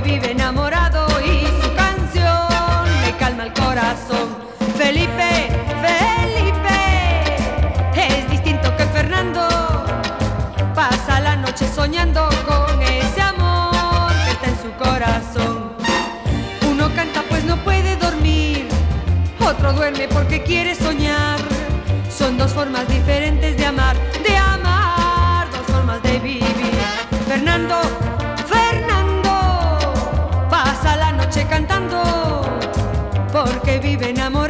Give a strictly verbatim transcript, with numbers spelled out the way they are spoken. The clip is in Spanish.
vive enamorado y su canción me calma el corazón. Felipe, Felipe, es distinto que Fernando, pasa la noche soñando con ese amor que está en su corazón. Uno canta pues no puede dormir, otro duerme porque quiere soñar. Son dos formas diferentes de amar, de amar, dos formas de vivir. Fernando, Fernando, pasa la noche cantando porque vive enamorado